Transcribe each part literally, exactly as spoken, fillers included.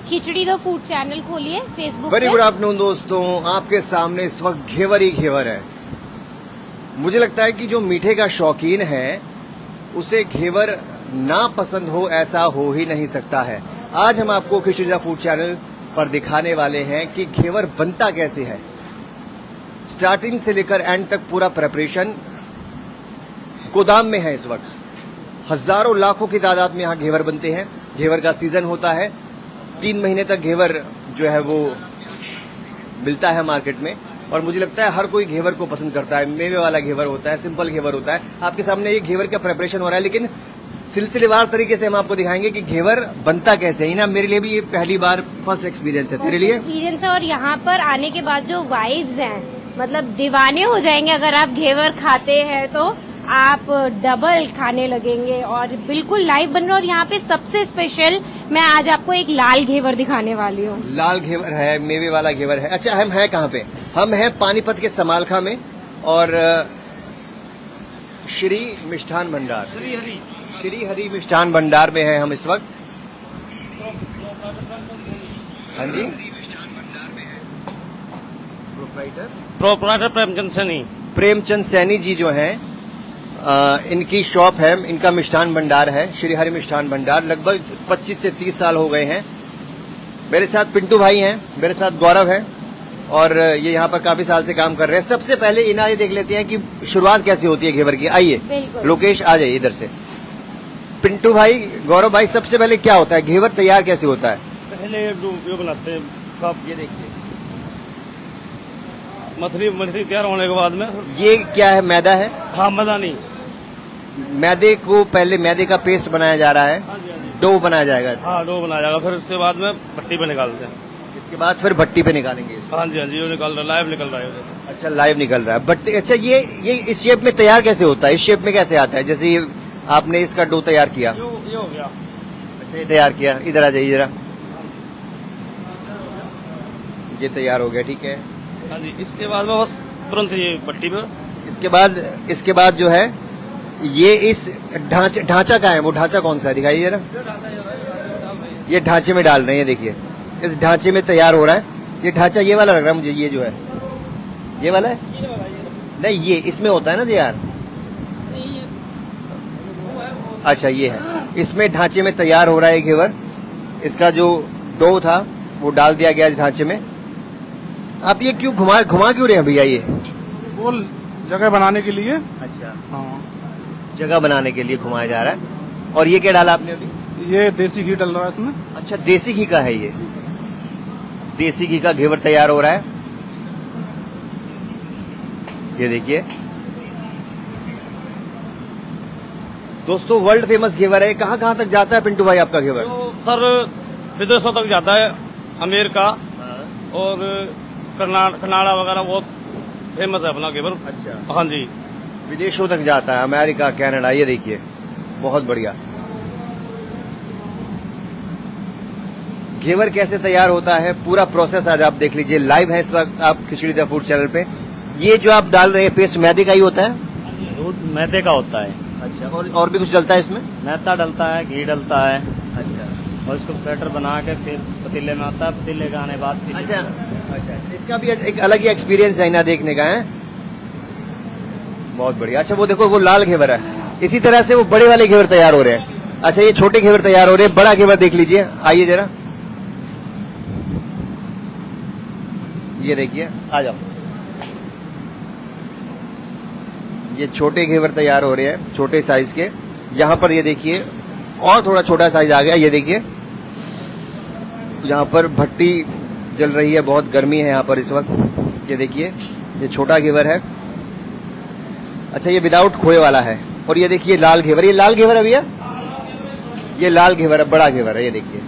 Khichdi the food channel खोलिए Facebook. Very good afternoon दोस्तों, आपके सामने इस वक्त घेवर ही घेवर है। मुझे लगता है कि जो मीठे का शौकीन है उसे घेवर ना पसंद हो ऐसा हो ही नहीं सकता है। आज हम आपको खिचड़ी द फूड चैनल पर दिखाने वाले हैं कि घेवर बनता कैसे है। स्टार्टिंग से लेकर एंड तक पूरा प्रेपरेशन गोदाम में है। इस वक्त हजारों लाखों की तादाद में यहाँ घेवर बनते हैं। घेवर का सीजन होता है, तीन महीने तक घेवर जो है वो मिलता है मार्केट में। और मुझे लगता है हर कोई घेवर को पसंद करता है। मेवे वाला घेवर होता है, सिंपल घेवर होता है। आपके सामने ये घेवर का प्रेपरेशन हो रहा है, लेकिन सिलसिलेवार तरीके से हम आपको दिखाएंगे कि घेवर बनता कैसे है। ना मेरे लिए भी ये पहली बार फर्स्ट एक्सपीरियंस है। तेरे लिए एक्सपीरियंस है। और यहाँ पर आने के बाद जो वाइब्स हैं, मतलब दीवाने हो जाएंगे। अगर आप घेवर खाते हैं तो आप डबल खाने लगेंगे और बिल्कुल लाइव बन रहा है। और यहाँ पे सबसे स्पेशल मैं आज आपको एक लाल घेवर दिखाने वाली हूँ। लाल घेवर है, मेवे वाला घेवर है। अच्छा, हम हैं कहाँ पे? हम हैं पानीपत के समालखा में और श्री मिष्ठान भंडार, श्री हरि श्री हरि मिष्ठान भंडार में है हम इस वक्त। हाँ जी, प्रोप्राइटर प्रोप्राइटर प्रेमचंद सैनी प्रेमचंद सैनी जी जो हैं, आ, इनकी शॉप है, इनका मिष्ठान भंडार है, श्री हरि मिष्ठान भंडार। लगभग पच्चीस से तीस साल हो गए हैं। मेरे साथ पिंटू भाई हैं, मेरे साथ गौरव है और ये यहाँ पर काफी साल से काम कर रहे हैं। सबसे पहले इन्हें ये देख लेते हैं कि शुरुआत कैसे होती है घेवर की। आइए लोकेश, आ जाइए इधर से। पिंटू भाई, गौरव भाई, सबसे पहले क्या होता है, घेवर तैयार कैसे होता है? पहले जो बनाते हैं कप, ये देखिए मछली मछली तैयार होने के बाद में ये क्या है, मैदा है? हाँ, मैदा नहीं, मैदे को पहले मैदे का पेस्ट बनाया जा रहा है, डो बनाया जाएगा। हाँ, डो बनाया जाएगा। फिर उसके बाद में भट्टी पे निकालते हैं। इसके बाद फिर भट्टी पे निकालेंगे इसको। हाँ जी, हाँ जी, वो निकल रहा है, लाइव निकल रहा है। अच्छा, लाइव निकल रहा है भट्टी। अच्छा, ये ये इस शेप में तैयार कैसे होता है? इस शेप में कैसे आता है? जैसे ये आपने इसका डो तैयार किया, ये हो गया। अच्छा, ये तैयार किया। इधर आ जाइए जरा, ये तैयार हो गया, ठीक है। हाँ जी, इसके बाद में बस तुरंत ये भट्टी पे। इसके बाद इसके बाद जो है ये इस ढांचा ढांचा का है, वो ढांचा कौन सा है दिखाइए जरा। ये ढांचे में डाल रहे हैं, ये देखिए इस ढांचे में तैयार हो रहा है। ये ढांचा ये वाला लग रहा है मुझे, ये जो है ये वाला है। नहीं, ये इसमें होता है ना यार। अच्छा, ये है, इसमें ढांचे में तैयार हो रहा है घेवर। इसका जो डो था वो डाल दिया गया इस ढांचे में। आप ये क्यों घुमा घुमा क्यों रहे हैं भैया? ये वो जगह बनाने के लिए। अच्छा, हाँ, जगह बनाने के लिए घुमाया जा रहा है। और ये क्या डाला आपने अभी? ये देसी घी डल रहा है इसमें। अच्छा, देसी घी का है ये। देसी घी का घेवर तैयार हो रहा है, ये देखिए दोस्तों, वर्ल्ड फेमस घेवर है। कहाँ कहाँ तक जाता है पिंटू भाई आपका घेवर? तो सर विदेशों तक जाता है, अमेरिका और कनाडा वगैरह बहुत फेमस है अपना घेवर। अच्छा, हाँ जी, विदेशों तक जाता है, अमेरिका, कनाडा। ये देखिए बहुत बढ़िया। घेवर कैसे तैयार होता है पूरा प्रोसेस आज आप देख लीजिए। लाइव है इस वक्त आप खिचड़ी द फूड चैनल पे। ये जो आप डाल रहे हैं पेस्ट मैदे का ही होता है? दूध मैदे का होता है। अच्छा, और और भी कुछ डलता है इसमें? मैदा डलता है, घी डलता है। अच्छा, और इसको बैटर बना के फिर पतीले में आता है, पतीले के आने के बाद। अच्छा अच्छा, इसका भी एक अलग ही एक्सपीरियंस है इन्हें देखने का है। बहुत बढ़िया। अच्छा, वो देखो वो लाल घेवर है। इसी तरह से वो बड़े वाले घेवर तैयार हो रहे हैं। अच्छा, ये छोटे घेवर तैयार हो रहे हैं। बड़ा घेवर देख लीजिए, आइए जरा, ये देखिए, आ जाओ। ये छोटे घेवर तैयार हो रहे हैं, छोटे साइज के। यहाँ पर ये देखिए और थोड़ा छोटा साइज आ गया। ये देखिए यहाँ पर भट्टी जल रही है, बहुत गर्मी है यहाँ पर इस वक्त। ये देखिए ये छोटा घेवर है। अच्छा, ये विदाउट खोए वाला है। और ये देखिए लाल घेवर। ये लाल घेवर है भैया, ये लाल घेवर है, बड़ा घेवर है। ये देखिए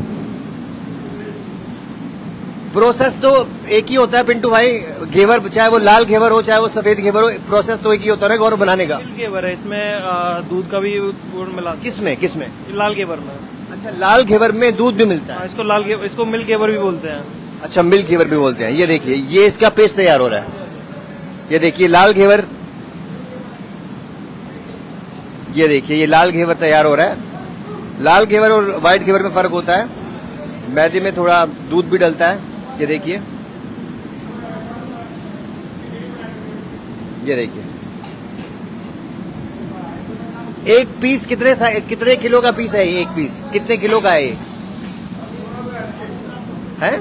प्रोसेस तो एक ही होता है पिंटू भाई, घेवर चाहे वो लाल घेवर हो चाहे वो सफेद घेवर हो, प्रोसेस तो एक ही होता है गौरव बनाने का। घेवर है, इसमें दूध का भी गुड़ मिला। किसमें किसमें? लाल घेवर में। अच्छा, लाल घेवर में दूध भी मिलता है। इसको लाल घेवर, इसको मिल्क घेवर भी बोलते हैं। अच्छा, मिल्क घेवर भी बोलते हैं। ये देखिए ये इसका पेस्ट तैयार हो रहा है। ये देखिए लाल घेवर, ये देखिए ये लाल घेवर तैयार हो रहा है। लाल घेवर और व्हाइट घेवर में फर्क होता है। मैदे में थोड़ा दूध भी डलता है, ये देखिए, ये देखिए। एक पीस कितने कितने किलो का पीस है? एक पीस कितने किलो का है ये? है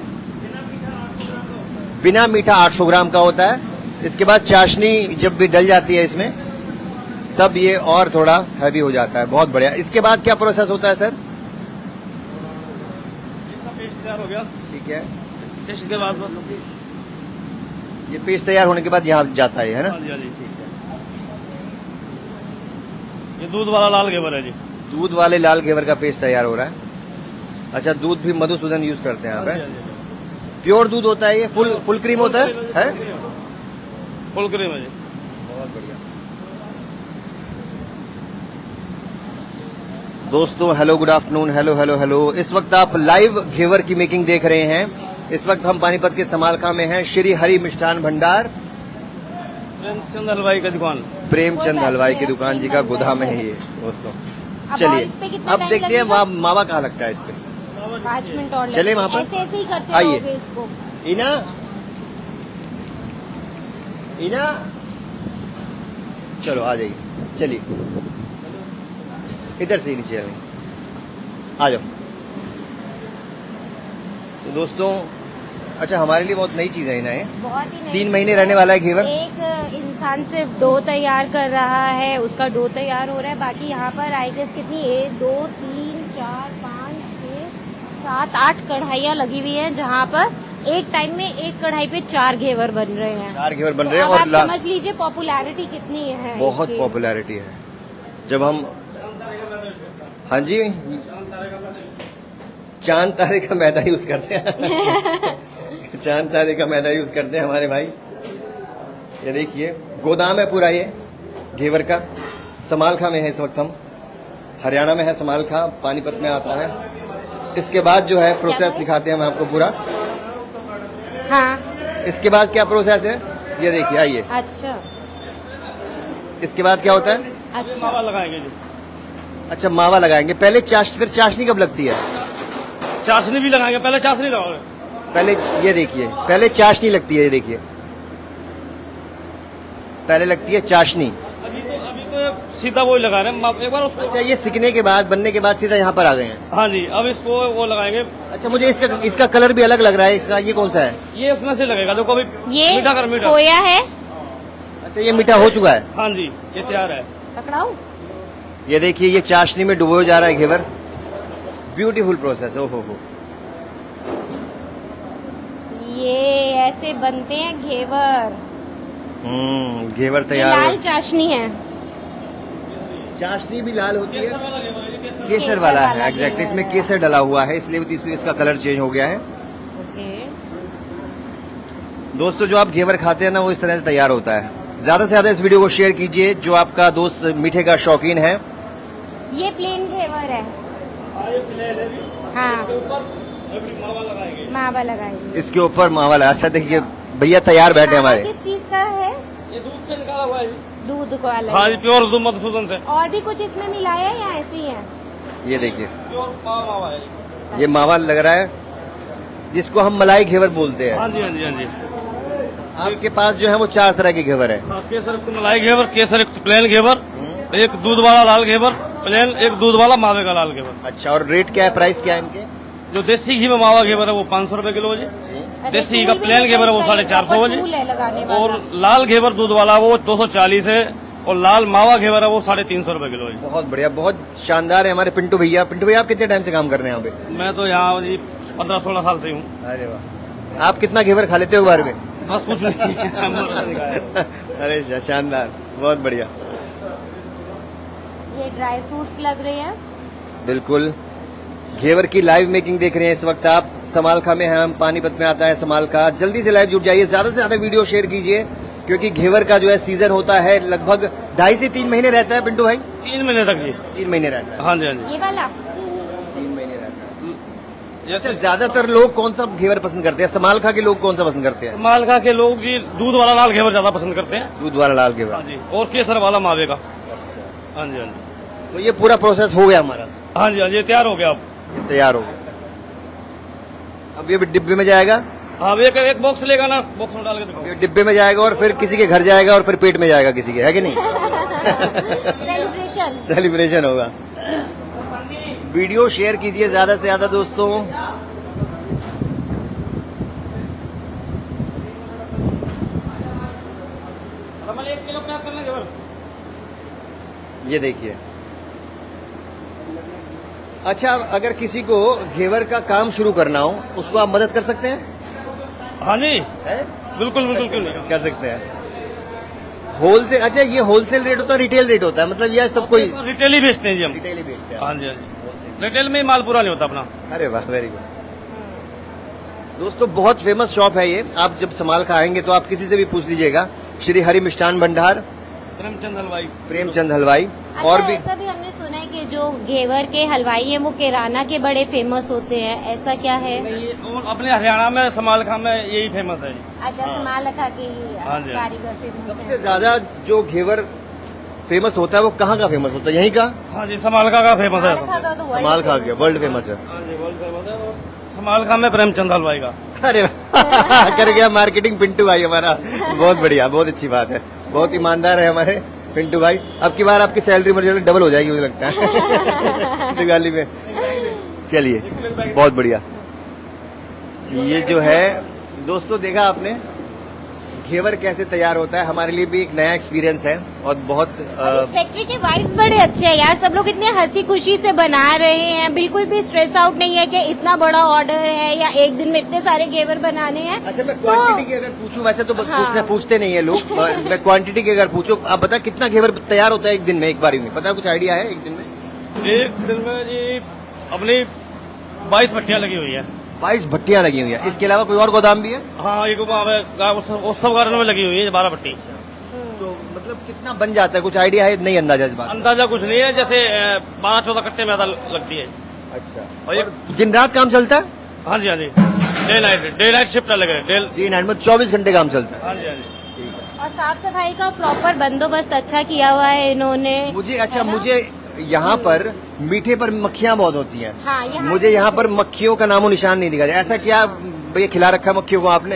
बिना मीठा आठ सौ ग्राम का होता है। इसके बाद चाशनी जब भी डल जाती है इसमें, तब ये और थोड़ा हैवी हो जाता है। बहुत बढ़िया। इसके बाद क्या प्रोसेस होता है सर? इसका पेस्ट तैयार हो गया। ठीक है। पेस्ट के बाद बस ये पेस्ट तैयार होने के बाद यहाँ जाता है, है ना? हाँ जी, हाँ जी, ठीक है। ये दूध वाला लाल घेवर है जी। दूध वाले लाल घेवर का पेस्ट तैयार हो रहा है। अच्छा, दूध भी मधुसूदन यूज करते हैं यहाँ पे। प्योर दूध होता है ये? फुल फुल क्रीम होता है? है फुल क्रीम है जी। बहुत बढ़िया। दोस्तों hello, good afternoon, hello hello hello. इस वक्त आप लाइव घेवर की मेकिंग देख रहे हैं। इस वक्त हम पानीपत के समालखा में हैं, श्री हरि मिष्ठान भंडार, प्रेमचंद हलवाई की दुकान। प्रेमचंद हलवाई की दुकान जी का गोदाम है ये दोस्तों। अब चलिए और इस पे कितना अब टाइम देखते हैं लगेगा? वहाँ मावा कहाँ लगता है इस पे। पाँच मिनट और चले वहाँ पर? ऐसे ऐसे ही करते आइए। रहोगे इसको। इना इना चलो आ जाइए, चलिए इधर से ही नीचे आ जाओ। तो दोस्तों, अच्छा हमारे लिए बहुत नई चीज है इना ये। बहुत ही नहीं। तीन महीने रहने वाला है घेवर। एक इंसान सिर्फ डो तैयार कर रहा है, उसका डो तैयार हो रहा है। बाकी यहाँ पर आई गेस कितनी, एक दो तीन चार पाँच छह सात आठ कढ़ाइयाँ लगी हुई हैं, जहाँ पर एक टाइम में एक कढ़ाई पे चार घेवर बन रहे हैं। चार घेवर बन तो रहे हैं अब और आप ला- समझ लीजिए पॉपुलैरिटी कितनी है। बहुत इसकी। पॉपुलैरिटी है। जब हम, हाँ जी, चांद तारे का मैदा यूज करते हैं। चांद तारे का मैदा यूज करते हैं हमारे भाई। ये देखिए गोदाम है पूरा ये घेवर का। समालखा में है इस वक्त हम, हरियाणा में है समालखा, पानीपत में आता है। इसके बाद जो है प्रोसेस दिखाते हैं हम आपको पूरा। हाँ। इसके बाद क्या प्रोसेस है ये देखिए, आइए। अच्छा इसके बाद क्या होता है? अच्छा मावा लगाएंगे जी। अच्छा, मावा लगाएंगे पहले। चाश फिर चाशनी कब लगती है? चाशनी भी लगाएंगे, पहले चाशनी लगाओगे। पहले ये देखिए, पहले चाशनी लगती है, ये देखिए पहले लगती है चाशनी। अभी तो अभी तो सीधा वो ही लगा रहे हैं। मा- एक बार उसको, अच्छा, ये सिकने के बाद, बनने के बाद सीधा यहाँ पर आ गए हैं। हाँ जी, अब इसको वो लगाएंगे। अच्छा, मुझे इसका इसका कलर भी अलग लग रहा है। इसका ये कौन सा है? ये उसमें से लगेगा जो कभी ये मीठा कर मीठा। खोया है। अच्छा, ये मीठा हो चुका है। हाँ जी, ये तैयार है। पकड़ाऊं? ये देखिए, ये चाशनी में डुबो जा रहा है घेवर। Beautiful process. ओ हो हो। ये ऐसे बनते हैं घेवर। हम्म घेवर ये तैयार लाल हो। चाशनी है। चाशनी भी लाल होती है। केसर वाला घेवर है, ये केसर। केसर वाला है, एग्जैक्टली। इसमें केसर डला हुआ है, इसलिए इस- इसका कलर चेंज हो गया है। ओके। दोस्तों, जो आप घेवर खाते हैं ना, वो इस तरह से तैयार होता है। ज्यादा से ज्यादा इस वीडियो को शेयर कीजिए। जो आपका दोस्त मीठे का शौकीन है, ये प्लेन घेवर है। हाँ, ये प्लेन है जी। हाँ, इसके ऊपर अभी मावा लगाएंगे। मावा लगाएंगे। इसके ऊपर मावा लगा। अच्छा देखिए, भैया तैयार बैठे मावा हमारे। किस चीज का है? ये दूध से निकाला हुआ है जी। दूध को अलग। हाँ जी, प्योर दूध मधुसूदन से। और भी कुछ इसमें मिलाया है या ऐसे ही है? ये देखिए, प्योर मावा मावा है जी। ये मावा लग रहा है, जिसको हम मलाई घेवर बोलते हैं। हाँ जी, हाँ जी, हाँ जी। आपके पास जो है वो चार तरह के घेवर है। हाँ, केसर एक मलाई घेवर, केसर एक प्लेन घेवर, एक दूध वाला लाल घेवर प्लेन, एक दूध वाला मावे का लाल घेवर। अच्छा, और रेट क्या है, प्राइस क्या है इनके? जो देसी घी में मावा घेवर है वो पाँच सौ रूपये किलो है जी। अरे देसी फूल का भी प्लेन घेवर है वो लगता साढ़े चार सौ है फूल जी। है लगाने वाला। और लाल घेवर दूध वाला वो दो सौ चालीस है, और लाल मावा घेवर है वो साढ़े तीन सौ रूपये किलो है। बहुत बढ़िया, बहुत शानदार है हमारे पिंटू भैया। पिंटू भैया, आप कितने टाइम से काम कर रहे हैं यहाँ पे? मैं तो यहाँ जी पंद्रह सोलह साल से हूँ। अरे वाह, आप कितना घेवर खा लेते हो एक बार में? बस कुछ नहीं है। अरे शा- शानदार, बहुत बढ़िया। ये ड्राई फ्रूट्स लग रहे हैं। बिल्कुल, घेवर की लाइव मेकिंग देख रहे हैं इस वक्त आप। समालखा में हम, पानीपत में आता है समालखा। जल्दी से लाइव जुट जाइए, ज्यादा से ज्यादा वीडियो शेयर कीजिए, क्योंकि घेवर का जो है सीजन होता है लगभग ढाई से तीन महीने रहता है। पिंटू भाई, तीन महीने तक जी। तीन महीने रहता है। हाँ जी, हाँ जी। ये वाला तीन महीने रहता है। जैसे अच्छा, ज्यादातर लोग कौन सा घेवर पसंद करते हैं? समालखा के लोग कौन सा पसंद करते हैं? मालखा के लोग जी दूध वाला लाल घेवर ज्यादा पसंद करते हैं। दूध वाला लाल घेवर। हाँ जी, और केसर वाला मावे का। हाँ जी, हाँ जी। तो ये पूरा प्रोसेस हो गया हमारा, हाँ जी, हाँ जी, तैयार हो गया अब। ये तैयार हो गया। अब ये डिब्बे में जाएगा, हाँ एक एक बॉक्स लेगा ना, बॉक्स में डाल के दिखाओ। ये डिब्बे में जाएगा और फिर किसी के घर जाएगा और फिर पेट में जाएगा किसी के, है कि नहीं? सेलिब्रेशन सेलिब्रेशन होगा। वीडियो शेयर कीजिए ज्यादा से ज्यादा दोस्तों। एक किलो पैक कर लेंगे। ये देखिए। अच्छा, अगर किसी को घेवर का काम शुरू करना हो उसको आप मदद कर सकते हैं? हाँ जी, है? बिल्कुल बिल्कुल, क्यों नहीं कर सकते हैं। होलसेल, अच्छा ये होलसेल रेट होता है, रिटेल रेट होता है, मतलब यह सब कोई रिटेल ही बेचते हैं जी हम। रिटेल ही बेचते हैं? हाँ जी हाँ जी, रिटेल में ही माल पूरा नहीं होता अपना। अरे वाह, वेरी गुड। दोस्तों बहुत फेमस शॉप है ये, आप जब समाल खाएंगे तो आप किसी से भी पूछ लीजिएगा। श्री हरि मिष्ठान भंडार, प्रेमचंद हलवाई। प्रेमचंद हलवाई। अच्छा, और भी ऐसा भी हमने सुना है कि जो घेवर के हलवाई हैं वो किराना के बड़े फेमस होते हैं, ऐसा क्या है? नहीं, और अपने हरियाणा में समालखा में यही फेमस है जी। अच्छा, समालखा के हाँ जी। कारीगर फेमस सबसे है। ज्यादा जो घेवर फेमस होता है वो कहाँ का फेमस होता है? यहीं का? हाँ जी, समालखा का फेमस है समालखा का तो वर्ल्ड समाल खा फेमस के वर्ल्ड फेमस है। हाँ जी, वर्ल्ड फेमस है। और समालखा में प्रेमचंद हलवाई का। अरे वाह, कर गया मार्केटिंग पिंटू भाई हमारा। बहुत बढ़िया, बहुत अच्छी बात है, बहुत ईमानदार है हमारे पिंटू भाई। अब की बार आपकी सैलरी मुझे डबल हो जाएगी मुझे लगता है दिवाली में। चलिए, बहुत बढ़िया। ये जो है दोस्तों, देखा आपने घेवर कैसे तैयार होता है, हमारे लिए भी एक नया एक्सपीरियंस है और बहुत और इस फैक्ट्री के वाइब्स बड़े अच्छे हैं यार, सब लोग इतने हंसी खुशी से बना रहे हैं, बिल्कुल भी स्ट्रेस आउट नहीं है कि इतना बड़ा ऑर्डर है या एक दिन में इतने सारे घेवर बनाने हैं। अच्छा, मैं तो- क्वांटिटी की अगर पूछूं, वैसे तो हाँ। पूछने पूछते नहीं है लोग, मैं क्वांटिटी की अगर पूछूं, आप बता कितना घेवर तैयार होता है एक दिन में, एक बारी में? पता है, कुछ आइडिया है एक दिन में? एक दिन में जी अपनी बाईस भट्टियां लगी हुई है। बाईस भट्टियां लगी हुई है। इसके अलावा कोई और गोदाम भी है? हाँ, एक वहाँ पे उत्सव उत्सव गार्डन में लगी हुई है बारह भट्टी। तो मतलब कितना बन जाता है, कुछ आइडिया है? नहीं अंदाजा इस बात? अंदाजा कुछ नहीं है, जैसे बारह चौदह कट्टे में लगती है। अच्छा। और ये दिन रात काम चलता है? हाँ जी हाँ जी, day night day night shift लगे डे। डे नाइट में चौबीस घंटे काम चलता है? हाँ जी हाँ जी। और साफ सफाई का प्रॉपर बंदोबस्त अच्छा किया हुआ है इन्होंने। मुझे अच्छा, मुझे यहाँ पर मीठे पर मक्खियाँ बहुत होती हैं। हाँ, यहाँ मुझे यहाँ पर मक्खियों का नामो निशान नहीं दिखा। ऐसा क्या भैया खिला रखा है मक्खियों को आपने?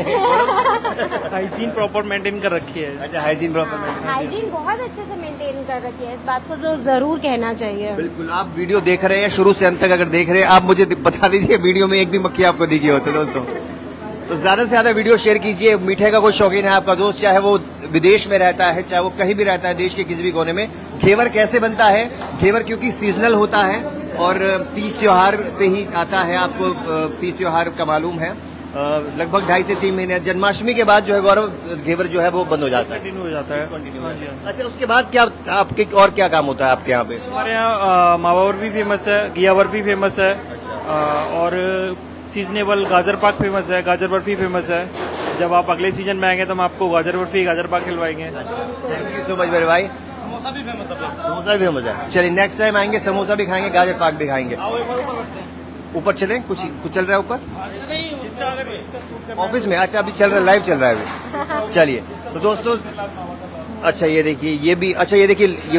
हाइजीन प्रॉपर मेंटेन कर रखी है। अच्छा, हाइजीन प्रॉपर। हाइजीन बहुत अच्छे से मेंटेन कर रखी है, इस बात को जो जरूर कहना चाहिए। बिल्कुल। आप वीडियो देख रहे हैं शुरू से अंत तक, अगर देख रहे हैं आप मुझे बता दीजिए वीडियो में एक भी मक्खी आपको दिखी होती है दोस्तों। तो ज्यादा से ज्यादा वीडियो शेयर कीजिए। मीठे का कोई शौकीन है आपका दोस्त, चाहे वो विदेश में रहता है चाहे वो कहीं भी रहता है देश के किसी भी कोने में, घेवर कैसे बनता है? घेवर क्योंकि सीजनल होता है और तीज त्योहार पे ही आता है, आपको तीज त्योहार का मालूम है, लगभग ढाई से तीन महीने जन्माष्टमी के बाद जो है गौरव घेवर जो है वो बंद हो जाता है, कंटिन्यू हो जाता है। कंटिन्यू हाँ हो जी, जाता हाँ। है। अच्छा, उसके बाद क्या आपके और क्या काम होता है आपके यहाँ पे? हमारे यहाँ मावा बर्फी फेमस है, घिया बर्फी फेमस है, आ, और सीजनेबल गाजर पाक फेमस है, गाजर बर्फी फेमस है। जब आप अगले सीजन में आएंगे तो हम आपको गाजर बर्फी गाजर पाक खिलवाएंगे। थैंक यू सो मच मेरे भाई। समोसा भी फेमस है। समोसा भी फेमस है। चलिए नेक्स्ट टाइम आएंगे, समोसा भी खाएंगे, गाजर पाक भी खाएंगे। आओ एक बार ऊपर बैठते हैं। ऊपर चलें, कुछ कुछ चल रहा है ऊपर नहीं, इसका अगर इसका शूट करना ऑफिस में? अच्छा, अभी चल रहा है, लाइव चल रहा है अभी। चलिए तो दोस्तों, अच्छा ये देखिए, ये भी अच्छा, ये देखिए, ये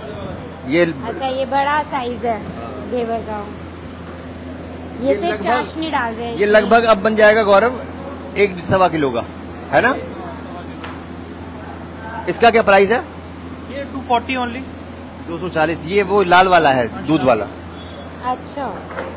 ये अच्छा, ये बड़ा साइज है घेवर का, ये ये सिर्फ लगभग- चाशनी डाल रहे हैं ये इसमें। लगभग अब बन जाएगा गौरव एक सवा किलो का, है ना? इसका क्या प्राइस है? ये टू फोर्टी ओनली। दो सौ चालीस। ये वो लाल वाला है, दूध वाला। अच्छा,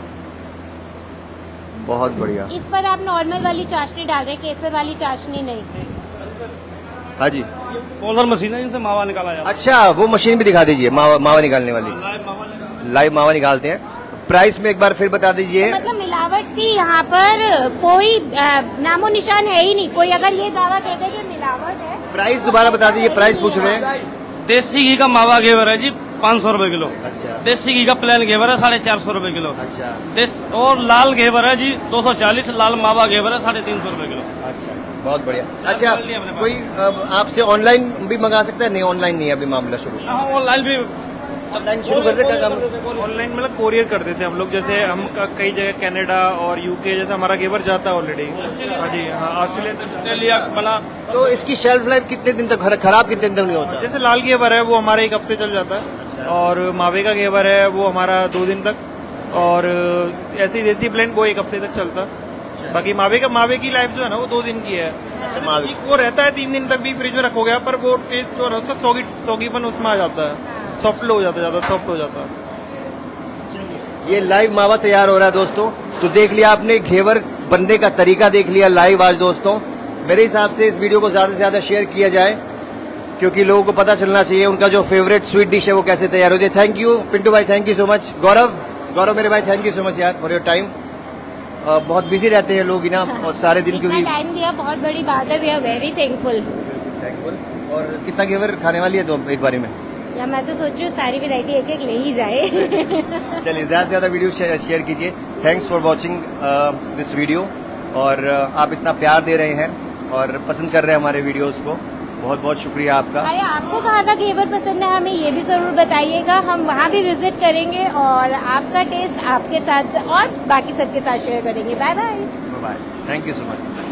बहुत बढ़िया। इस पर आप नॉर्मल वाली चाशनी डाल रहे हैं, केसर वाली चाशनी नहीं। हाँ जी। कॉलर मशीन है जिनसे मावा निकाला जाता अच्छा, वो मशीन भी दिखा दीजिए, मावा मावा निकालने वाली। है। लाइव मावा निकाला- लाइव मावा निकालते हैं। प्राइस में एक बार फिर बता दीजिए। मतलब मिलावट की यहाँ पर कोई अ, नामो निशान है ही नहीं। कोई अगर ये दावा कहते हैं कि मिलावट है, प्राइस दोबारा बता दीजिए, प्राइस पूछ रहे हैं। देसी घी का मावा घेवर है जी पाँच सौ रूपये किलो। अच्छा देसी घी का प्लेन घेवर है साढ़े चार सौ रूपये किलो। अच्छा देश और लाल घेवर है जी दो सौ चालीस। लाल मावा घेवर है साढ़े तीन सौ रूपये किलो। अच्छा, बहुत बढ़िया। अच्छा, कर लिया हमने बात। कोई अब आपसे ऑनलाइन भी मंगा सकता है? नहीं, ऑनलाइन नहीं है अभी मामला शुरू। हाँ, ऑनलाइन भी ऑनलाइन शुरू कर दे क्या काम? ऑनलाइन मतलब कोरियर कर देते हैं हम लोग, जैसे हम क- कई जगह कनाडा और यूके, जैसे हमारा घेवर जाता है ऑलरेडी। हाँ जी, हाँ, ऑस्ट्रेलिया तक। ऑस्ट्रेलिया बना। तो इसकी शेल्फ लाइफ कितने दिन तक, खराब कितने दिन तक नहीं होता? जैसे लाल घेवर है वो हमारा एक हफ्ते चल जाता है, और मावे का घेवर है वो हमारा दो दिन तक, और ऐसी देसी ब्लेंड वो एक हफ्ते तक चलता है। बाकी मावे का मावे की लाइफ जो है ना वो दो दिन की है। अच्छा, मावे वो रहता है तीन दिन तक भी फ्रिज में रखोगे पर वो टेस्ट जो है उसका सौगी सौगीपन उसमें आ जाता है, सॉफ्ट हो जाता है, ज्यादा सॉफ्ट हो जाता है। ये लाइव मावा तैयार हो रहा है दोस्तों। तो देख लिया आपने घेवर बनने का तरीका, देख लिया लाइव आज दोस्तों। मेरे हिसाब से इस वीडियो को ज्यादा से ज्यादा शेयर किया जाए क्योंकि लोगों को पता चलना चाहिए उनका जो फेवरेट स्वीट डिश है वो कैसे तैयार होती है। थैंक यू पिंटू भाई, thank you so much. Gaurav Gaurav मेरे भाई, थैंक यू सो मच यार फॉर योर टाइम। बहुत बिजी रहते हैं लोग ना और सारे दिन क्योंकि टाइम दिया बहुत बड़ी बात है। We are very thankful thankful. और कितना घेवर खाने वाली है तो एक बारी में? या मैं तो सोच रही हूँ सारी वैरायटी एक एक ले ही जाए। चलिए ज्यादा से ज्यादा वीडियो शेयर कीजिए। Thanks for watching this video. और uh, आप इतना प्यार दे रहे हैं और पसंद कर रहे हैं हमारे वीडियोस को, बहुत बहुत शुक्रिया आपका। अरे आपको कहाँ का घेवर पसंद है हमें ये भी जरूर बताइएगा, हम वहाँ भी विजिट करेंगे और आपका टेस्ट आपके साथ और बाकी सबके साथ शेयर करेंगे। Bye bye bye, thank you so much.